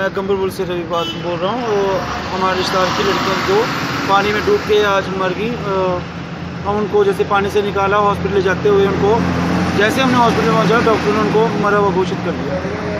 मैं गंबरपुर से रवि बात बोल रहा हूँ। हमारे रिश्तेदार की लड़कियों को पानी में डूब के आज मर गई। हम उनको जैसे पानी से निकाला, हॉस्पिटल ले जाते हुए उनको जैसे हमने हॉस्पिटल पहुँचा, डॉक्टर ने उनको मरा हुआ घोषित कर दिया।